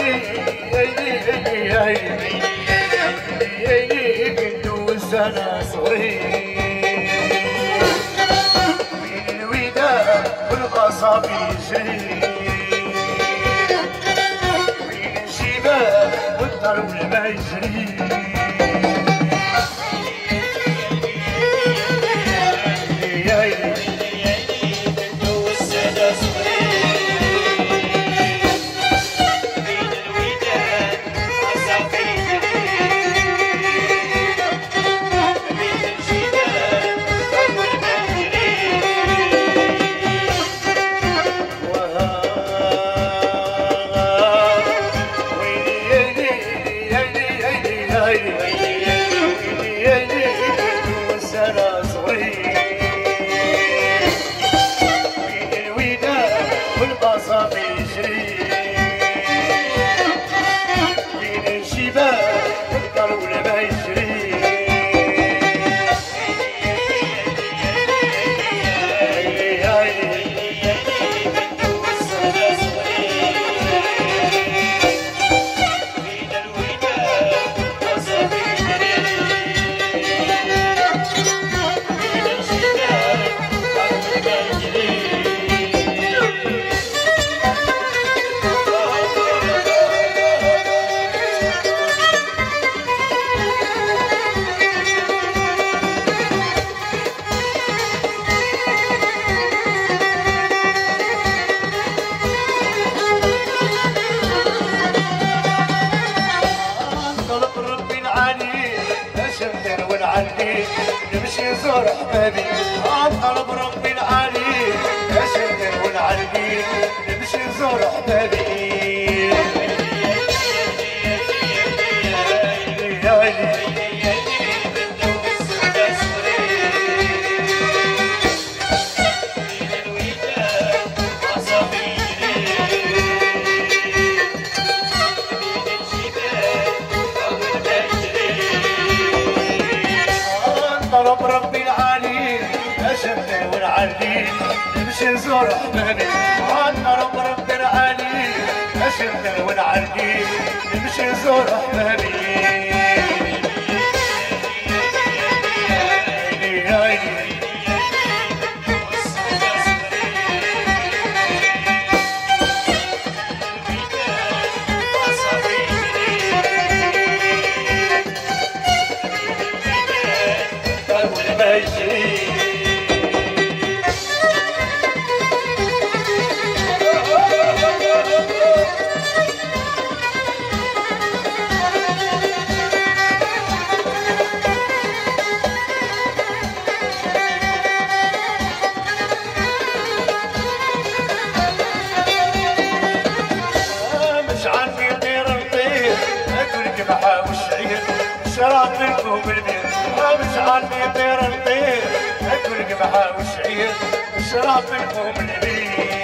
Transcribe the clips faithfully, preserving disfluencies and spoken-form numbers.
كندوز انا صغير بين الوداع والقصب يجري بين الجبال والدرب ما يجري نمشي نزور حبابي عطلب ربي العالي اشندر ونعلقي نمشي نزور حبابي طلب ربي العالي اشندر ونعلي نمشي نزور حبابي طلب ربي العالي اشندر ونعلي نمشي نزور حبابي شراب منكم بالبيت مجعل بيطير الطير اكل قمحة وشعير شراب منكم بالبيت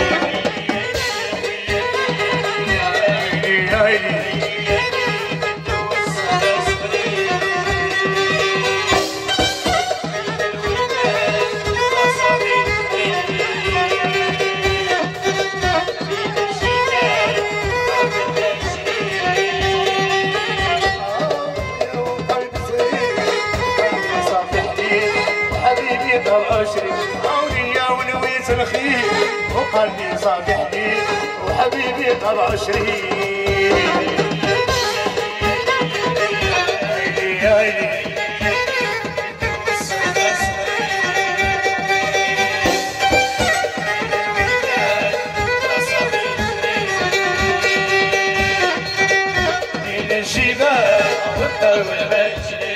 عشري عونية ونويت الخير وقلبي صافحني وحبيبي طب عشري الجبال والدرب ما يجري